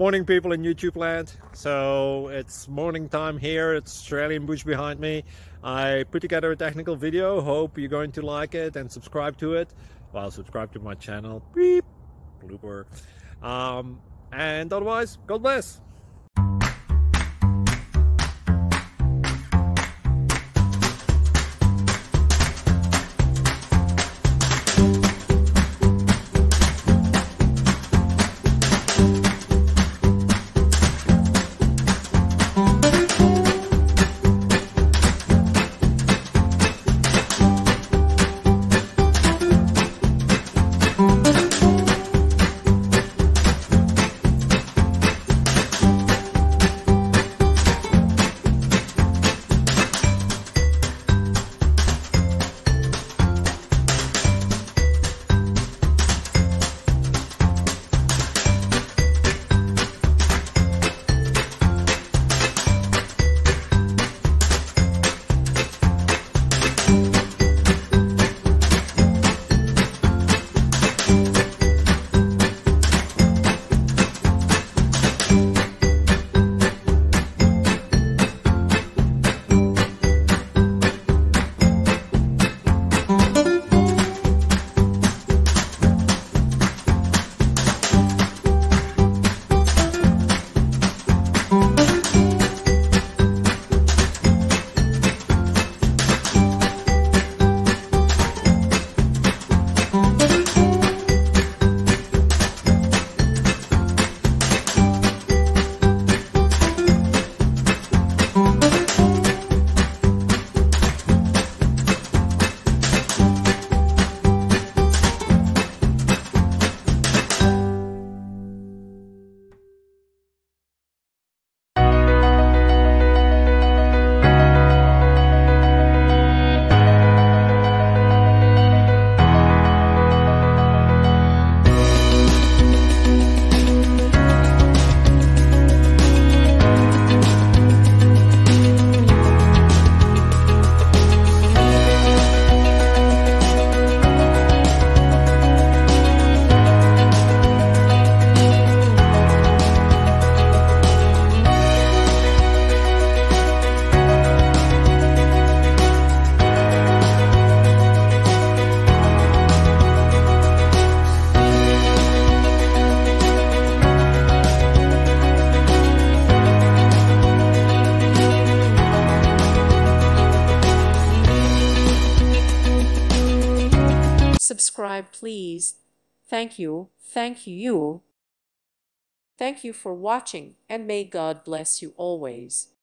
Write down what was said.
Morning people in YouTube land. So it's morning time here. It's Australian bush behind me. I put together a technical video. Hope you're going to like it and subscribe to it. Well, subscribe to my channel. Beep. Blooper. And otherwise, God bless. Subscribe, please. Thank you. Thank you. Thank you for watching, and may God bless you always.